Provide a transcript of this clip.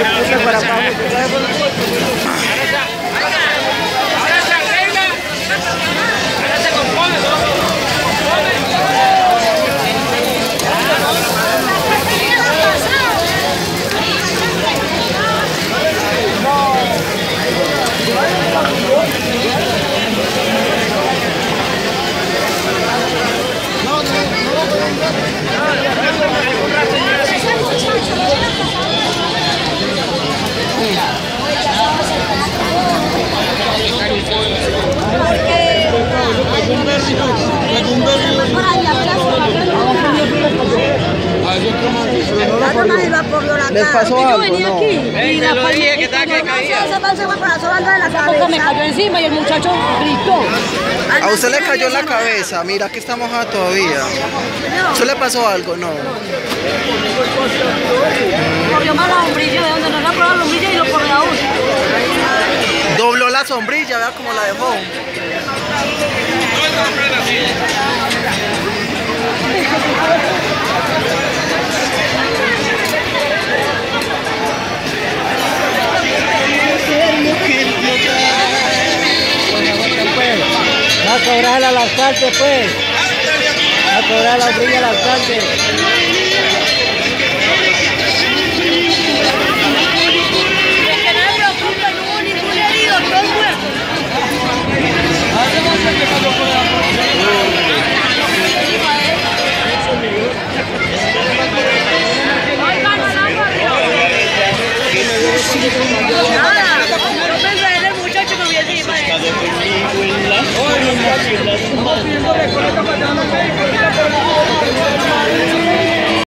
puta para abajo. Ahora se arregla. Ahora se compone. ¿Les pasó algo? Yo venía No. aquí y la palma me cayó encima y el muchacho gritó. A usted le cayó en la cabeza, mira que está mojada todavía. ¿Usted le pasó algo? No. Corrió más la sombrilla, de donde no era por la sombrilla y lo corrió a uno. Dobló la sombrilla, vea cómo la dejó. Va a cobrar al alcalde, pues. Va a cobrar la sombrilla al alcalde. Que no me preocupa, no hubo ningún herido, todo muerto.